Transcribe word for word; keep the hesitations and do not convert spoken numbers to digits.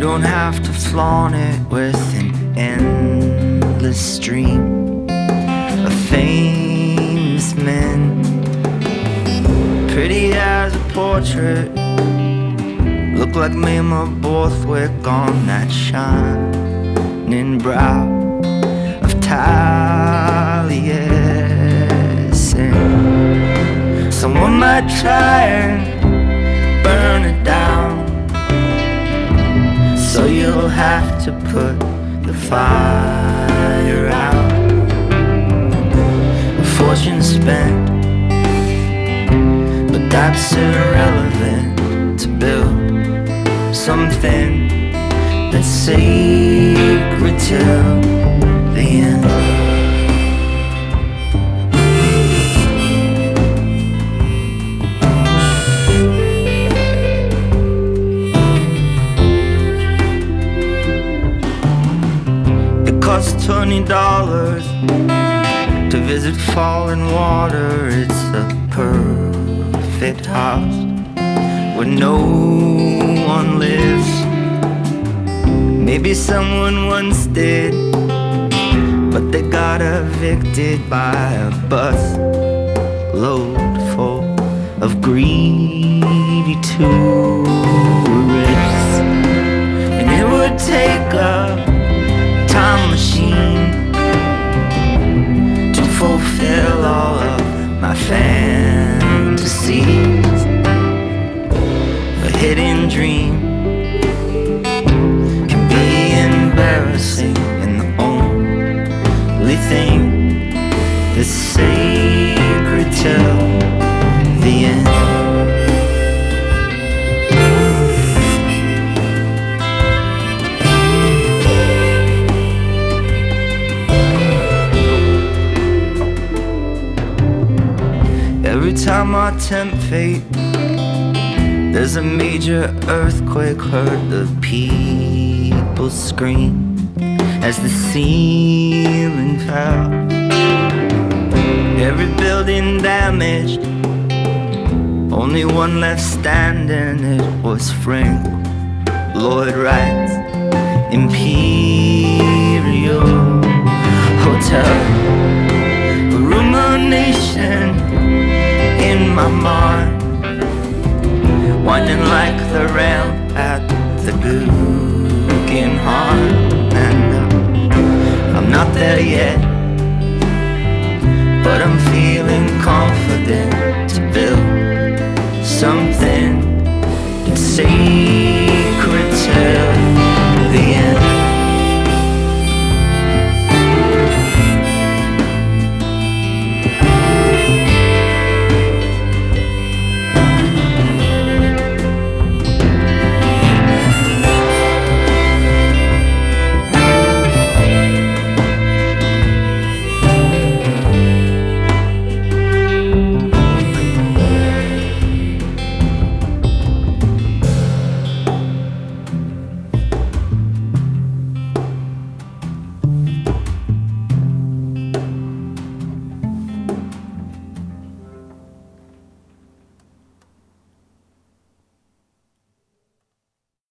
don't have to flaunt it with an endless stream of famous men, pretty as a portrait. Look like me and my Borthwick on that shining brow of Taliesin. Someone might try and burn it down, so you'll have to put the fire out. A fortune spent, but that's irrelevant to build something that's sacred till the end. It costs twenty dollars to visit falling water. It's a perfect house where no one lives. Maybe someone once did, but they got evicted by a bus load full of greedy tourists. And it would take a time machine to fulfill all of my fantasies. A hidden dream can be embarrassing, and the only thing that's sacred till the end. Every time I tempt fate, there's a major earthquake. Heard the people scream as the ceiling fell. Every building damaged, only one left standing. It was Frank Lloyd Wright's Imperial Hotel. A rumination in my mind, winding like the ramp at the Guggenheim. And uh, I'm not there yet,